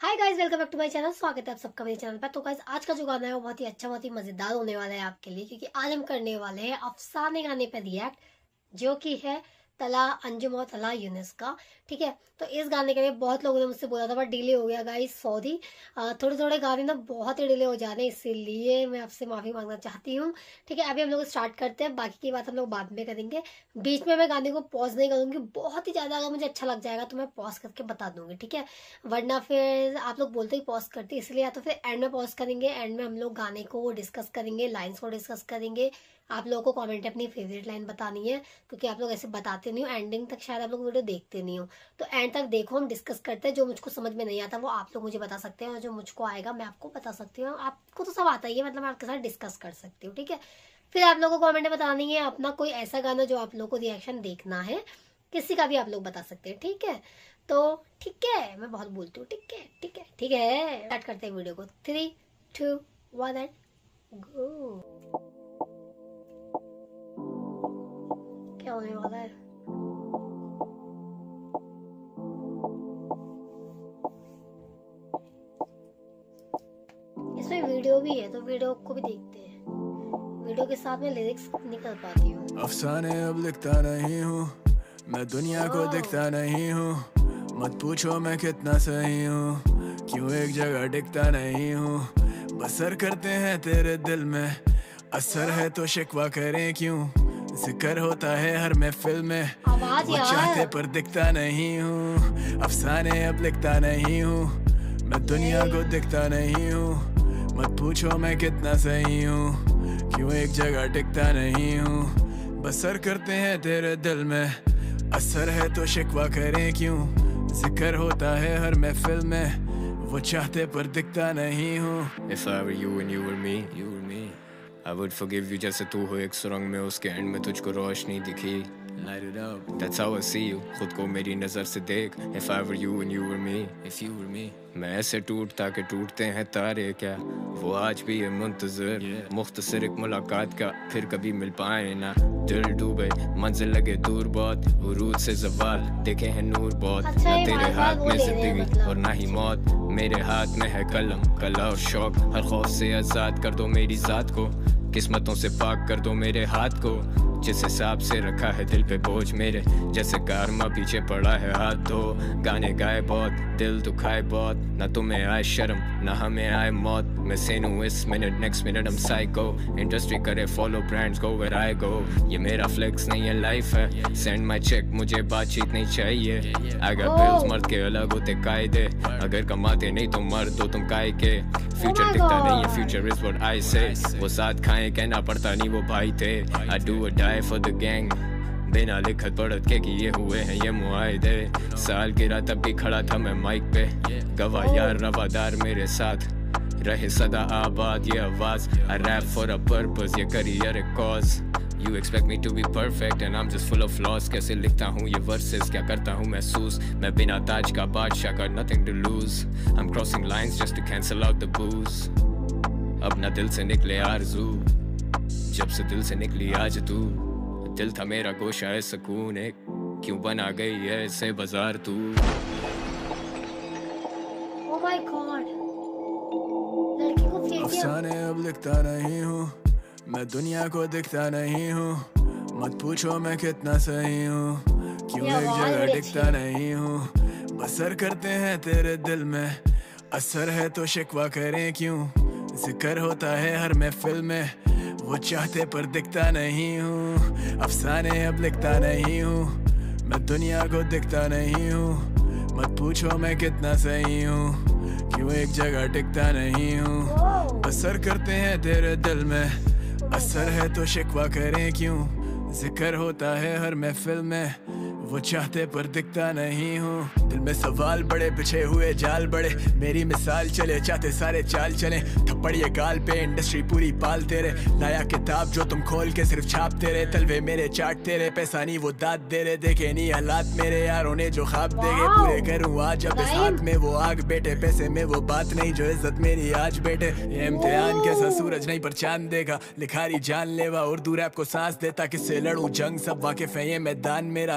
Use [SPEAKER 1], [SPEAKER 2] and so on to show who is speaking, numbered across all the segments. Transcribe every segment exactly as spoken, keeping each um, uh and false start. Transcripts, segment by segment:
[SPEAKER 1] Hi guys, welcome back to my channel. स्वागत है आप सबका मेरे चैनल पर। तो गाइस, आज का जो गाना है वो बहुत ही अच्छा, बहुत ही मजेदार होने वाला है आपके लिए, क्योंकि आज हम करने वाले हैं अफसाने गाने पे रिएक्ट, जो कि है तला अंजुम और तला यूनिस का। ठीक है, तो इस गाने के लिए बहुत लोगों ने मुझसे बोला था, बट डिले हो गया गाइस, सॉरी। थोड़े थोड़े गाने ना बहुत ही डिले हो जा रहे हैं, इसीलिए मैं आपसे माफी मांगना चाहती हूँ। ठीक है, अभी हम लोग स्टार्ट करते हैं, बाकी की बात हम लोग बाद में करेंगे। बीच में मैं गाने को पॉज नहीं करूंगी, बहुत ही ज्यादा अगर मुझे अच्छा लग जाएगा तो मैं पॉज करके बता दूंगी। ठीक है, वरना फिर आप लोग बोलते ही पॉज करते, इसलिए या तो फिर एंड में पॉज करेंगे, एंड में हम लोग गाने को डिस्कस करेंगे, लाइन्स को डिस्कस करेंगे। आप लोगों को कमेंट अपनी फेवरेट लाइन बतानी है, क्योंकि आप लोग ऐसे बताते नहीं हो, एंडिंग तक शायद आप लोग वीडियो देखते नहीं हो। तो एंड तक देखो, हम डिस्कस करते हैं। जो मुझको समझ में नहीं आता वो आप लोग मुझे बता सकते हैं, और जो मुझको आएगा मैं आपको बता सकती हूँ। आपको तो सब आता ही है, मतलब मैं आपके साथ डिस्कस कर सकती हूँ। ठीक है, फिर आप लोगों को कमेंट में बतानी है अपना कोई ऐसा गाना जो आप लोग को रिएक्शन देखना है, किसी का भी आप लोग बता सकते हैं। ठीक है, तो ठीक है, मैं बहुत बोलती हूँ। ठीक है ठीक है ठीक है, स्टार्ट करते हैं वीडियो को। Three two one and go. क्या होने वाला है? इसमें वीडियो भी है, तो वीडियो को भी देखते हैं। वीडियो के साथ में लिरिक्स नहीं कर पाती हूँ।
[SPEAKER 2] अफसाने अब लिखता नहीं हूँ, मैं दुनिया को दिखता नहीं हूँ। मत पूछो मैं कितना सही हूँ, क्यों एक जगह टिकता नहीं हूँ। बसर करते हैं तेरे दिल में, असर है तो शिकवा करें क्यों। जिक्र होता है हर महफिल में, वो चाहते पर दिखता नहीं हूँ। अफसाने अब लिखता नहीं हूँ, मैं दुनिया को दिखता नहीं हूँ। मत पूछो मैं कितना सही हूँ, क्यों एक जगह टिकता नहीं हूँ। बसर करते हैं तेरे दिल में, असर है तो शिकवा करें क्यों। जिक्र होता है हर महफिल में, वो चाहते पर दिखता नहीं हूँ।
[SPEAKER 3] If I were you and you were me, you were me, I would forgive you जैसे तू हो एक सुरंग में, उसके एंड में तुझको रोशनी दिखी। Light it up, that's how I see you, खुद को मेरी नजर से देख। If I were you and you were me, if you were me, मैं ऐसे टूटता के टूटते हैं तारे क्या, वो आज भी है मुंतजर। yeah. मुख्तसर एक मुलाकात का, फिर कभी मिल पाए ना। दिल डूबे मंजिल लगे दूर बहुत, उरूज से जवाल देखे हैं नूर बहुत।
[SPEAKER 1] अच्छा,
[SPEAKER 3] ना तेरे हाथ में जिंदगी और ना ही मौत, मेरे हाथ में है कलम कला और शौक। हर खौफ से आजाद कर दो मेरी जात को, किस्मतों से पाक कर दो मेरे हाथ को। जिस हिसाब से रखा है दिल पे बोझ मेरे, जैसे कारमा पीछे पड़ा है हाथ धो। गाने गाए बहुत, दिल दुखाए बहुत, ना तुम्हें आए शर्म ना हमें आए मौत। मैं सेन हूँ इस मिनट, नेक्स्ट मिनट हम साइको। इंडस्ट्री करे follow, brands go where I go. ये मेरा फ्लेक्स नहीं है, लाइफ है। सेंड माई चेक, मुझे बातचीत नहीं चाहिए। आई गॉट बिल्स, मर्द के अलग होते कायदे। अगर कमाते नहीं तो मर्द दो तुम काय के। फ्यूचर दिखता नहीं है, फ्यूचर इज व्हाट आई से। वो साथ खाए कहना पड़ता नहीं, वो भाई थे। I do a die for the gang, बिना लिखत पढ़त के किए हुए हैं ये मुआहदे। साल गिरा तब भी खड़ा था मैं माइक पे, गवाह यार रवादार मेरे साथ रहे सदा आबाद ये आवाज। I rap for a purpose, ये करियर एक cause। You expect me to be perfect and I'm just full of flaws। कैसे लिखता हूँ ये verses, क्या करता हूँ महसूस। मैं बिना ताज का बादशाह का, nothing to lose। I'm crossing lines just to cancel out the booze। अब ना दिल से निकले आरज़ू, जब से दिल से निकली आज तू। दिल था मेरा गोशा है सुकून एक, क्यों बना गई है ऐसे बाजार तू।
[SPEAKER 1] Oh my God, लड़की को फेंक दिया।
[SPEAKER 2] अफसाने अब लिखता नहीं हूँ, मैं दुनिया को दिखता नहीं हूँ। मत पूछो मैं कितना सही हूँ, क्यों एक जगह टिकता नहीं हूँ। बसर करते हैं तेरे दिल में, असर है तो शिकवा करें क्यों। जिक्र होता है हर महफिल में, वो चाहते पर दिखता नहीं हूँ। अफसाने अब लिखता नहीं हूँ, मैं दुनिया को दिखता नहीं हूँ। मत पूछो मैं कितना सही हूँ, क्यों एक जगह टिकता नहीं हूँ। बसर करते हैं तेरे दिल में, असर है तो शिकवा करें क्यों। जिक्र होता है हर महफिल में, वो चाहते पर दिखता नहीं हूँ। दिल में सवाल बड़े, पिछे हुए जाल बड़े। मेरी मिसाल चले, चाहते सारे चाल चले। थप्पड़ ये गाल पे, इंडस्ट्री पूरी पाल तेरे। लाया किताब जो तुम खोल के सिर्फ छाप तेरे। तलवे मेरे चाट तेरे, पैसा नहीं वो दाद दे रहे। देखे नहीं हालात मेरे यारों ने जो ख्वाब देगे, पूरे करूँ आज अब इस हाथ में वो आग बेटे। पैसे में वो बात नहीं जो इज्जत मेरी आज बेटे। ये इम्तिहान कैसा सूरज नहीं पर चांद देगा। लिखारी जान लेवा उर्दू रैप को सांस देता, किससे लड़ूं जंग सब वाकिफ है ये मैदान मेरा। रैप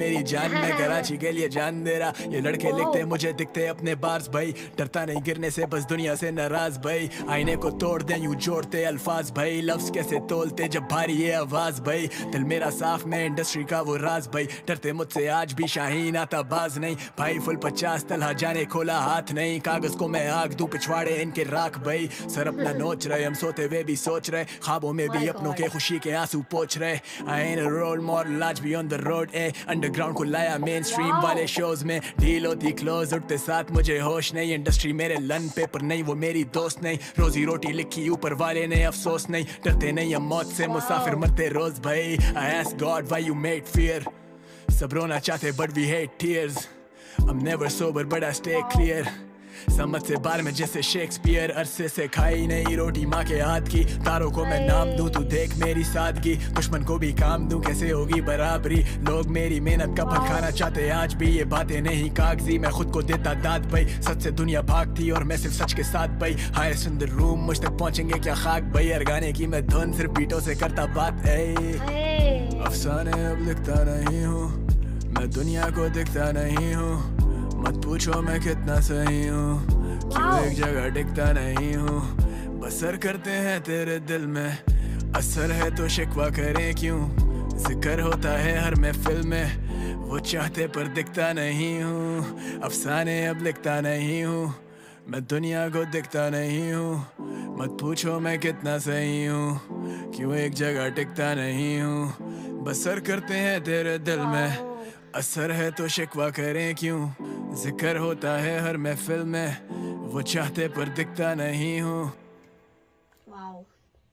[SPEAKER 2] मेरी जान, मैं कराची के लिए जान दे रहा। ये लड़के लिखते मुझे दिखते अपने बार्स भाई, डरता नहीं गिरने से बस दुनिया से नाराज भाई। आईने को तोड़ दे यूं जोड़ते अल्फाज भाई, लफ्ज कैसे तोलते जब भारी ये आवाज भाई। दिल मेरा साफ में इंडस्ट्री का वो राज भाई, डरते मुझसे आज भी शाहीन आता बाज नहीं भाई। फुल पचास तलहा जाने खोला हाथ नहीं, कागज को मैं आग दूं पिछवाड़े इनके राख भाई। सर अपना नोच रहे हम सोते हुए भी सोच रहे, ख्वाबों में भी अपनों के खुशी के आंसू पोंछ रहे। I am a role model आज भी ऑन द रोड ए, अंडरग्राउंड को लाया मेन स्ट्रीम वाले शोज में। डील होती क्लोज उठते साथ मुझे होश नहीं, इंडस्ट्री मेरे लन पेपर नहीं वो मेरी दोस्त नहीं। रोजी रोटी लिखी ऊपर वाले ने अफसोस नहीं, डरते नहीं हम मौत से मुसाफिर मरते रोज भाई। I ask God why you made fear, सब रोना चाहते but we hate tears. I'm never sober but I stay clear, समझ से बाहर में जैसे शेक्सपियर। अरसे से खाई नहीं रोटी माँ के हाथ की, तारों को मैं नाम दूं तू देख मेरी सादगी। दुश्मन को भी काम दूं कैसे होगी बराबरी, लोग मेरी मेहनत का फल खाना चाहते आज भी। ये बातें नहीं कागजी मैं खुद को देता दाद भाई, सच से दुनिया भागती और मैं सिर्फ सच के साथ भाई। हाय सुंदर रूम मुझ तक पहुंचेंगे क्या खाक भाई, हर गाने की मैं धुन सिर्फ बीटों से करता बात। ए अफसाने अब लिखता नहीं हूँ, मैं दुनिया को दिखता नहीं हूँ। मत पूछो मैं कितना सही हूँ, क्यों एक जगह टिकता नहीं हूँ। बसर करते हैं तेरे दिल में, असर है तो शिकवा करें क्यों। जिक्र होता है हर महफिल में, वो चाहते पर दिखता नहीं हूँ। अफसाने अब लिखता नहीं हूँ, मैं दुनिया को दिखता नहीं हूँ। मत पूछो मैं कितना सही हूँ, क्यों एक जगह टिकता नहीं हूँ। बसर करते हैं तेरे दिल में, असर है तो शिकवा करें क्यों। जिक्र होता है हर महफिल में, वो चाहते पर दिखता नहीं हूँ।
[SPEAKER 1] वाओ,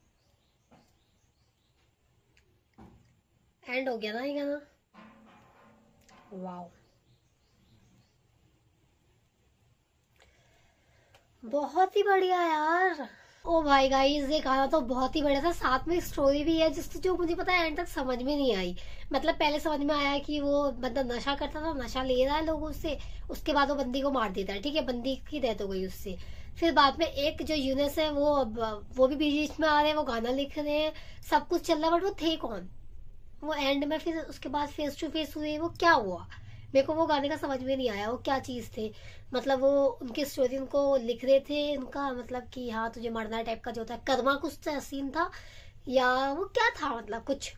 [SPEAKER 1] एंड हो गया ना ये गाना। वाओ, बहुत ही बढ़िया यार। ओ भाई गाइस, ये गाना तो बहुत ही बढ़िया था, साथ में स्टोरी भी है जिससे जो मुझे पता है एंड तक समझ में नहीं आई। मतलब पहले समझ में आया कि वो बंदा नशा करता था, नशा ले रहा है लोगों से, उसके बाद वो बंदी को मार देता है, ठीक है, बंदी की डेथ हो गई उससे। फिर बाद में एक जो यूनिस है वो वो भी बीच में आ रहे हैं, वो गाना लिख रहे हैं, सब कुछ चल रहा है, बट वो थे कौन? वो एंड में फिर उसके बाद फेस टू फेस हुए, वो क्या हुआ? मेरे को वो गाने का समझ में नहीं आया वो क्या चीज थे। मतलब वो उनकी स्टोरी उनको लिख रहे थे, उनका मतलब कि हाँ तुझे मरना टाइप का जो होता है, कर्मा कुछ सीन था, या वो क्या था, मतलब कुछ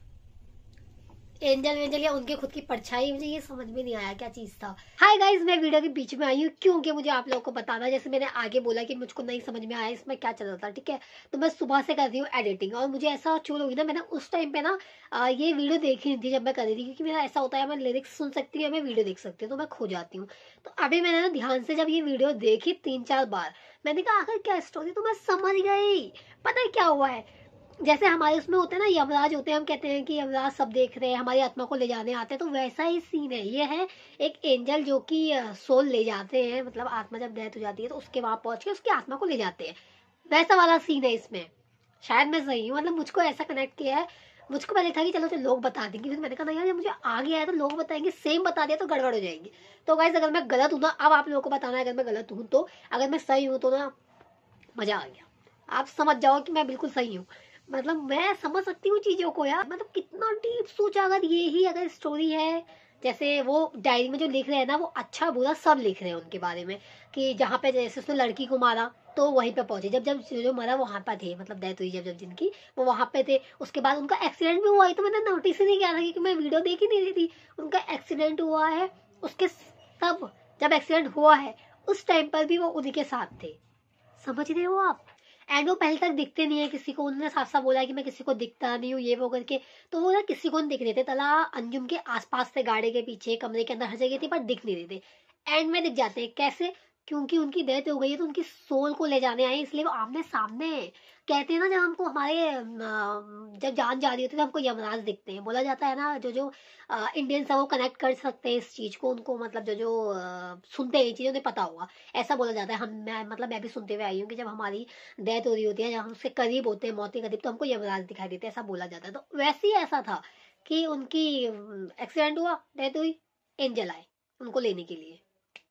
[SPEAKER 1] एंजल वेंजल या उनके खुद की परछाई, मुझे ये समझ में नहीं आया क्या चीज था। हाय गाइस, मैं वीडियो के बीच में आई हूँ क्योंकि मुझे आप लोगों को बताना, जैसे मैंने आगे बोला कि मुझको नहीं समझ में आया इसमें क्या चल रहा था, ठीक है। तो मैं सुबह से कर रही हूँ एडिटिंग, और मुझे ऐसा चूल होगी ना, मैंने उस टाइम पे ना आ, ये वीडियो देखी नहीं थी जब मैं कर रही थी, क्योंकि मेरा ऐसा होता है मैं लिरिक्स सुन सकती हूँ, मैं वीडियो देख सकती हूँ, तो मैं खो जाती हूँ। तो अभी मैंने ना ध्यान से जब ये वीडियो देखी तीन चार बार, मैंने कहा आखिर क्या स्टोरी, तो मैं समझ गई। पता है क्या हुआ है, जैसे हमारे उसमें होते हैं ना यमराज होते हैं, हम कहते हैं कि यमराज सब देख रहे हैं, हमारी आत्मा को ले जाने आते हैं, तो वैसा ही सीन है। ये है एक एंजल जो कि सोल ले जाते हैं, मतलब आत्मा जब डेथ हो जाती है तो उसके वहां पहुंच के उसकी आत्मा को ले जाते हैं, वैसा वाला सीन है इसमें। शायद मैं सही हूँ, मतलब मुझको ऐसा कनेक्ट किया है। मुझको पहले था कि चलो तो लोग बता देंगे, फिर मैंने कहा नहीं यार, जब मुझे आ गया है तो लोग बताएंगे, सेम बता दिया तो गड़बड़ हो जाएगी। तो गाइस अगर मैं गलत हूँ ना, अब आप लोगों को बताना है अगर मैं गलत हूँ तो, अगर मैं सही हूँ तो ना मजा आ गया, आप समझ जाओ कि मैं बिल्कुल सही हूँ। मतलब मैं समझ सकती हूँ चीजों को यार, मतलब कितना डीप सोचा, अगर ये ही अगर स्टोरी है, जैसे वो डायरी में जो लिख रहे हैं ना, वो अच्छा बुरा सब लिख रहे हैं उनके बारे में, कि जहाँ पे जैसे उसने लड़की को मारा तो वहीं पे पहुंचे, जब जब जो मरा वहां पे थे, मतलब डेथ हुई जब जब जिनकी, वो वहां पे थे। उसके बाद उनका एक्सीडेंट भी हुआ है, तो मैंने नोटिस ही नहीं किया था क्योंकि मैं वीडियो देख ही नहीं रही थी। उनका एक्सीडेंट हुआ है, उसके तब जब एक्सीडेंट हुआ है उस टाइम पर भी वो उन्हीं के साथ थे, समझ रहे हो आप। एंड वो पहले तक दिखते नहीं है किसी को, उन्होंने साफ साफ बोला है कि मैं किसी को दिखता नहीं हूँ ये वो करके, तो वो ना किसी को नहीं दिख रहे थे। तला अंजुम के आसपास से, गाड़ी के पीछे, कमरे के अंदर, हर जगह थी, पर दिख नहीं रहे थे। एंड में दिख जाते हैं, कैसे? क्योंकि उनकी डेथ हो गई है तो उनकी सोल को ले जाने आए, इसलिए वो आमने सामने कहते हैं ना, जब हमको हमारे जब जान जा रही होती है तो हमको यमराज दिखते हैं, बोला जाता है ना। जो जो इंडियंस है वो कनेक्ट कर सकते हैं इस चीज को, उनको मतलब जो जो आ, सुनते हैं ये चीज उन्हें पता होगा, ऐसा बोला जाता है। हम मैं मतलब मैं भी सुनते हुए आई हूँ कि जब हमारी डेथ हो रही होती है, जब हम उसके करीब होते हैं, मौत के करीब, तो हमको यमराज दिखाई देते हैं, ऐसा बोला जाता है। तो वैसे ही ऐसा था कि उनकी एक्सीडेंट हुआ, डेथ हुई, एंजल आए उनको लेने के लिए।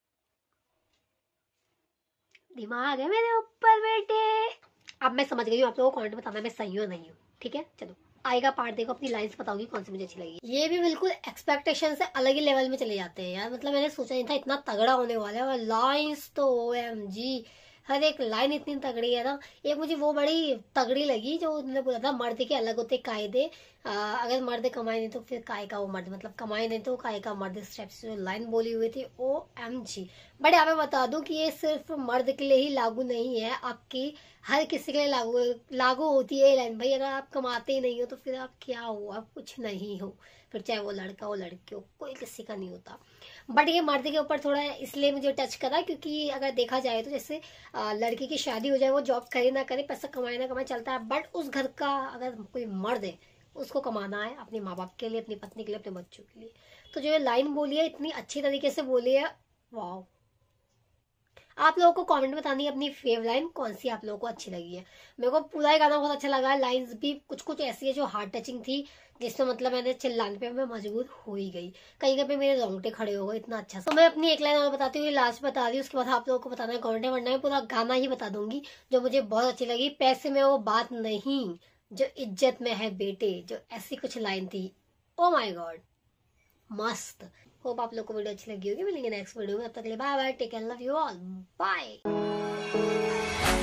[SPEAKER 1] दिमाग है मेरे ऊपर बेटे। अब मैं समझ गई हूँ, आप लोगों को कमेंट बताना मैं सही हूँ नहीं हूँ, ठीक है। चलो आएगा पार्ट देखो, अपनी लाइन्स बताऊंगी कौन सी मुझे अच्छी लगी। ये भी बिल्कुल एक्सपेक्टेशन से अलग ही लेवल में चले जाते हैं यार, मतलब मैंने सोचा नहीं था इतना तगड़ा होने वाला है। और लाइन्स तो ओ एम जी, हर एक लाइन इतनी तगड़ी है ना। एक मुझे वो बड़ी तगड़ी लगी जो उन्होंने बोला था मर्द के अलग होते कायदे, अगर मर्द कमाए नहीं तो फिर काय का वो मर्द, मतलब कमाए नहीं तो काय का मर्द, इस टाइप से जो लाइन बोली हुई थी ओ एम जी। बट यहाँ पे बता दूं कि ये सिर्फ मर्द के लिए ही लागू नहीं है, आपकी हर किसी के लिए लागू लागू होती है ये लाइन। भाई अगर आप कमाते ही नहीं हो तो फिर आप क्या हो, आप कुछ नहीं हो, फिर चाहे वो लड़का हो लड़की हो, कोई किसी का नहीं होता। बट ये मर्द के ऊपर थोड़ा इसलिए मुझे टच करा क्योंकि अगर देखा जाए तो जैसे लड़की की शादी हो जाए, वो जॉब करे ना करे, पैसा कमाए ना कमाए चलता है, बट उस घर का अगर कोई मर्द है उसको कमाना है अपने माँ बाप के लिए, अपनी पत्नी के लिए, अपने बच्चों के लिए। तो जो ये लाइन बोली है इतनी अच्छी तरीके से बोली है, वाह। आप लोगों को कमेंट बतानी है अपनी फेव लाइन कौन सी आप लोगों को अच्छी लगी है। मेरे को पूरा ही गाना बहुत अच्छा लगा, लाइंस भी कुछ कुछ ऐसी है जो हार्ट टचिंग थी, जिसमें मतलब मैंने चिल्लाने पे मैं मजबूर हो ही गई, कहीं कहीं पे मेरे रोंगटे खड़े हो गए, इतना अच्छा। तो मैं अपनी एक लाइन और बताती हूँ, लास्ट बता दी, उसके बाद आप लोगों को बताना है कमेंट में, वरना मैं पूरा गाना ही बता दूंगी जो मुझे बहुत अच्छी लगी। पैसे में वो बात नहीं जो इज्जत में है बेटे, जो ऐसी कुछ लाइन थी, ओ माय गॉड मस्त। होप आप लोग को वीडियो अच्छी लगी होगी। मिलेंगे नेक्स्ट वीडियो में, तब तक के लिए bye bye, take care, love you all, bye.